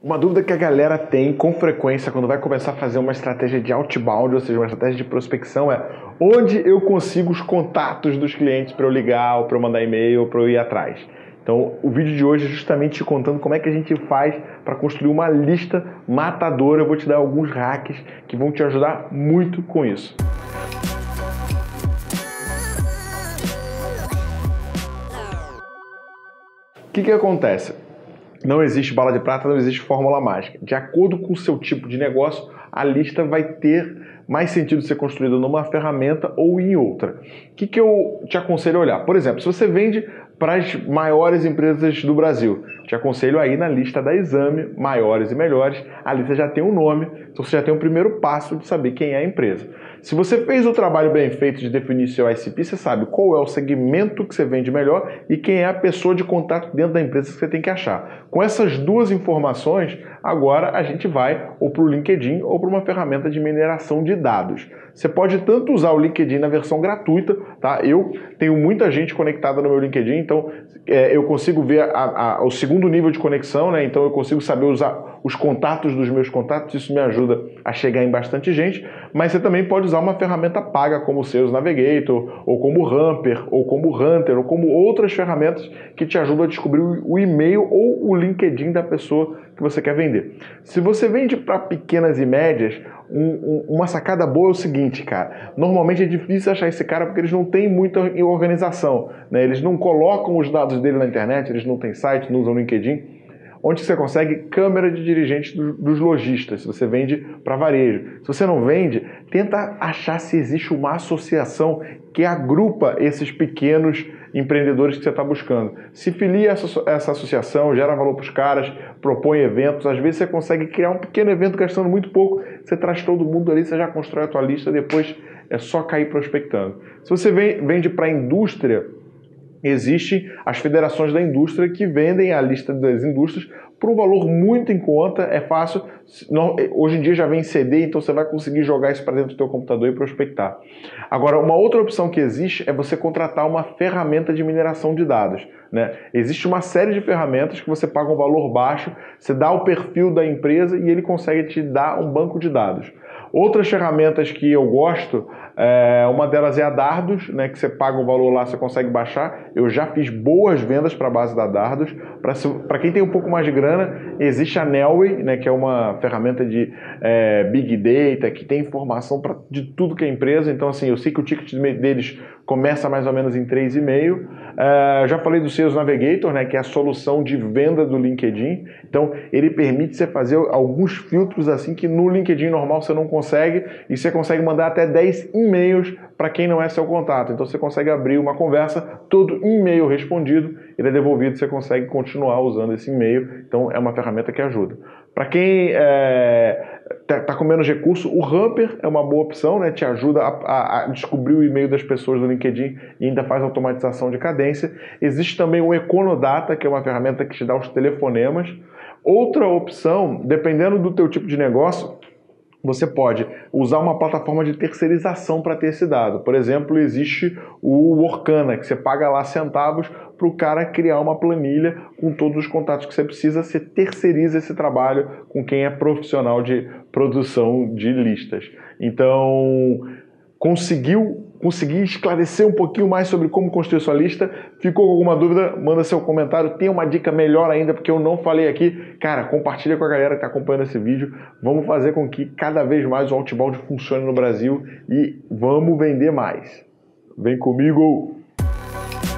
Uma dúvida que a galera tem com frequência quando vai começar a fazer uma estratégia de outbound, ou seja, uma estratégia de prospecção, é onde eu consigo os contatos dos clientes para eu ligar, ou para eu mandar e-mail, ou para eu ir atrás. Então, o vídeo de hoje é justamente te contando como é que a gente faz para construir uma lista matadora. Eu vou te dar alguns hacks que vão te ajudar muito com isso. O que acontece? Não existe bala de prata, não existe fórmula mágica. De acordo com o seu tipo de negócio, a lista vai ter mais sentido ser construída numa ferramenta ou em outra. O que eu te aconselho a olhar? Por exemplo, se você vende para as maiores empresas do Brasil, te aconselho a ir na lista da Exame, maiores e melhores. A lista já tem um nome, então você já tem um primeiro passo de saber quem é a empresa. Se você fez o trabalho bem feito de definir seu ICP, você sabe qual é o segmento que você vende melhor e quem é a pessoa de contato dentro da empresa que você tem que achar. Com essas duas informações, agora a gente vai ou para o LinkedIn ou para uma ferramenta de mineração de dados. Você pode tanto usar o LinkedIn na versão gratuita, tá? Eu tenho muita gente conectada no meu LinkedIn, então eu consigo ver o segundo nível de conexão, né? Então eu consigo saber usar os contatos dos meus contatos, isso me ajuda a chegar em bastante gente, mas você também pode usar uma ferramenta paga como o Sales Navigator, ou como o Hamper, ou como o Hunter, ou como outras ferramentas que te ajudam a descobrir o e-mail ou o LinkedIn da pessoa que você quer vender. Se você vende para pequenas e médias, uma sacada boa é o seguinte, cara. Normalmente é difícil achar esse cara porque eles não têm muita organização, né? Eles não colocam os dados dele na internet, eles não têm site, não usam LinkedIn. Onde você consegue câmera de dirigentes dos lojistas, se você vende para varejo. Se você não vende, tenta achar se existe uma associação que agrupa esses pequenos empreendedores que você está buscando. Se filia essa associação, gera valor para os caras, propõe eventos, às vezes você consegue criar um pequeno evento gastando muito pouco, você traz todo mundo ali, você já constrói a tua lista, depois é só cair prospectando. Se você vende para a indústria, existem as federações da indústria que vendem a lista das indústrias por um valor muito em conta, é fácil. Hoje em dia já vem CD, então você vai conseguir jogar isso para dentro do teu computador e prospectar. Agora, uma outra opção que existe é você contratar uma ferramenta de mineração de dados, né? Existe uma série de ferramentas que você paga um valor baixo, você dá o perfil da empresa e ele consegue te dar um banco de dados. Outras ferramentas que eu gosto, uma delas é a Dardos, né, que você paga um valor lá, você consegue baixar. Eu já fiz boas vendas para a base da Dardos. Para quem tem um pouco mais de grana, existe a Nelway, né, que é uma ferramenta de Big Data, que tem informação de tudo que é empresa. Então, assim, eu sei que o ticket deles começa mais ou menos em 3,5. Já falei do Sales Navigator, né, que é a solução de venda do LinkedIn. Então, ele permite você fazer alguns filtros assim que no LinkedIn normal você não consegue, e você consegue mandar até 10 e-mails para quem não é seu contato. Então, você consegue abrir uma conversa, todo e-mail respondido, ele é devolvido, você consegue continuar usando esse e-mail. Então, é uma ferramenta que ajuda. Para quem está com menos recurso, o Hamper é uma boa opção, né? Te ajuda a descobrir o e-mail das pessoas do LinkedIn e ainda faz automatização de cadência. Existe também o Econodata, que é uma ferramenta que te dá os telefonemas. Outra opção, dependendo do teu tipo de negócio, você pode usar uma plataforma de terceirização para ter esse dado. Por exemplo, existe o Workana, que você paga lá centavos para o cara criar uma planilha com todos os contatos que você precisa. Você terceiriza esse trabalho com quem é profissional de produção de listas. Então, consegui esclarecer um pouquinho mais sobre como construir sua lista? Ficou com alguma dúvida? Manda seu comentário. Tem uma dica melhor ainda, porque eu não falei aqui. Cara, compartilha com a galera que está acompanhando esse vídeo. Vamos fazer com que cada vez mais o outbound funcione no Brasil e vamos vender mais. Vem comigo!